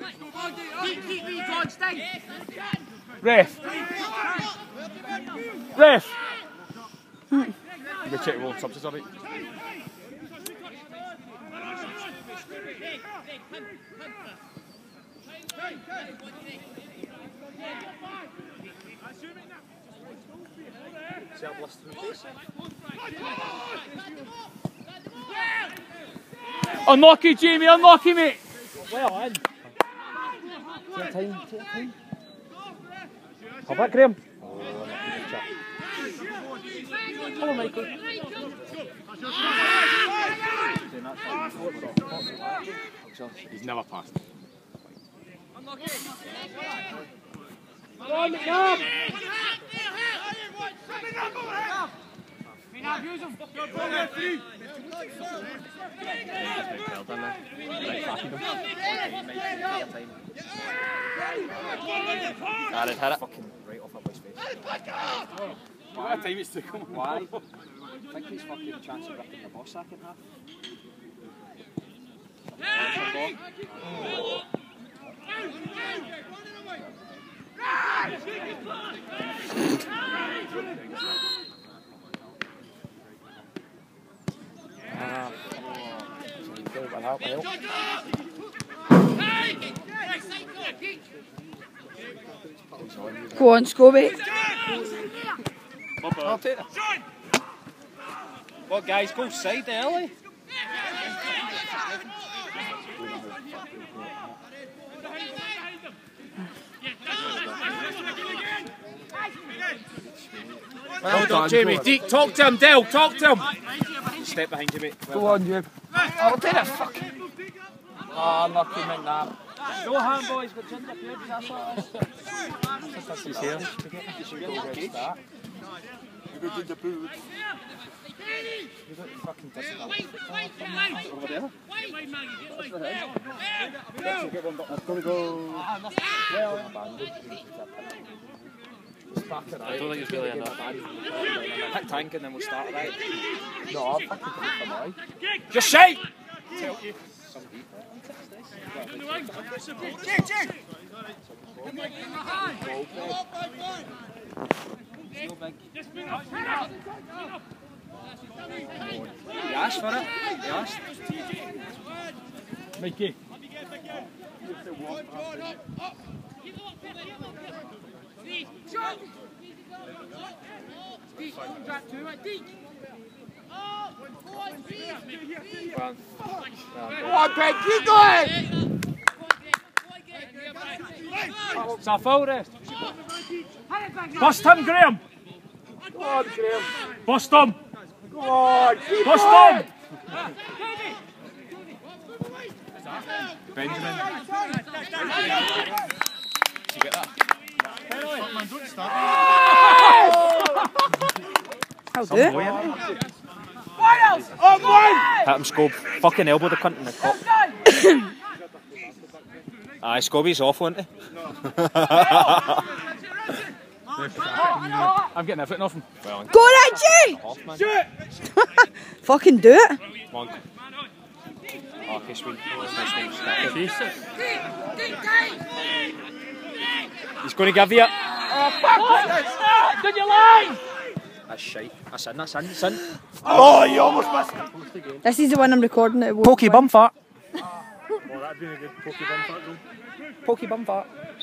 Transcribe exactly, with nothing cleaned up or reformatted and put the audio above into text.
Ref! Ref! You go check the subs a bit. Unlucky, Jamie, unlucky, mate! Well in. Take time, take time. How about Graham? Oh, hello, Michael. He's never passed. Come on, McNabb! Got it, had it. Fucking right off up his face. What time it's to come? Why? I think he's fucking chance of ripping the ball sack in half. Ah, help, help. Go on, Scobie. I'll take it. What, guys, go side early. Well done, Jamie. Deke, talk to him, Dale, talk to him. Step behind you, mate. Well Go on, Jube. I'll take it. Fuck. Oh, lucky McNabb. No hand, boys, but ginger pubes, that's all it is. That's his hair. You should get a good start. You got ginger poo. You got fucking dizzy. Over there? What's the head? Let's get one, but I've got to go. Well, I don't think it's really enough. Pick tank and then we'll start right. No, I'll fucking put it for my. Just shake! Tell you. Some deep. He asked for it. He asked. Mikey. Go on, Peg, keep going! It's a foul rest. Bust him, Graham. Go on, Graham. Bust him. Go on, keep Bust going! him. Benjamin. Did you get that? I'll do it. Oh, boy! Hit him, Scob. Fucking elbow the cunt in the cock. Aye, Scobie's off, wasn't he? I'm getting everything off him. Well, Go, Reggie! Shoot! Fucking do it. Monk. Oh, okay, sweet. Nice one. He's going to give you it. Oh, fuck! Did you lie? That's shite. That's in, that's in, that's in. Oh, you almost missed it. This is the one I'm recording it. Pokey bum fart. Oh, that'd been a good pokey bum fart, though. Pokey bum fart.